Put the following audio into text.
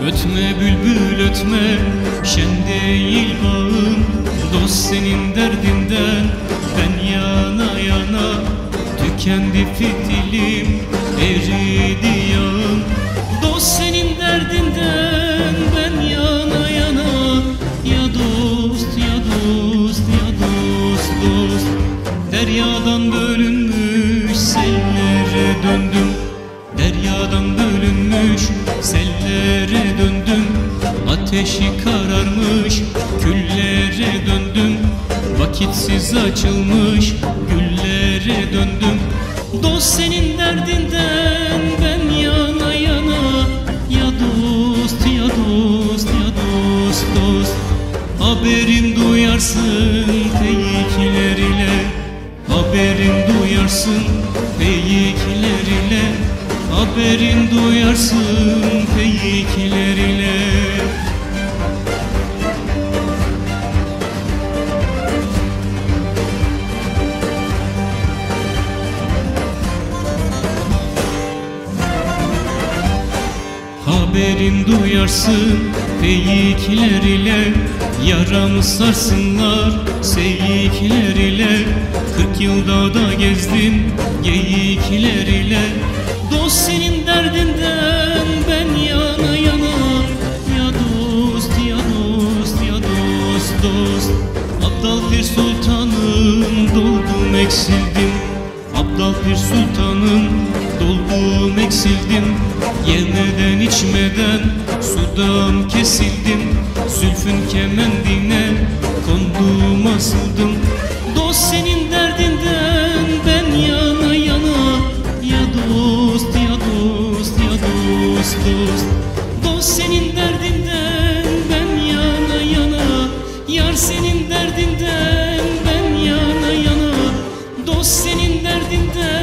Ötme bülbül ötme, şen değil bağım. Dost senin derdinden ben yana yana. Tükendi fitilim, eridi yağım. Dost senin derdinden ben yana yana. Ya dost, ya dost, ya dost, dost. Deryadan bölünmüş sellere döndüm. Deryadan bölünmüş sellere döndüm. Ateşi kararmış küllere döndüm. Vakitsiz açılmış güllere döndüm. Dost senin derdinden ben yana yana. Ya dost, ya dost, ya dost, dost. Haberin duyarsın teyikler ile. Haberin duyarsın teyikler ile. Haberin duyarsın teyikler ile. Haberin duyarsın teyikler ile. Yaramı sarsınlar seyikler ile. 40 yılda da gezdim geyikler ile. Dost senin derdinden ben yana yana. Ya dost, ya dost, ya dost, dost. Abdal Pir Sultanım doldum eksildim. Abdal Pir Sultanım doldum eksildim. Yemeden içmeden sudan kesildim. Zülfün kemendine kondum asıldım. Dost senin derdinden ben yana yana. Ya dost, ya dost, ya dost, dost. Dost senin derdinden ben yana yana. Yar senin derdinden ben yana yana. Dost senin derdinden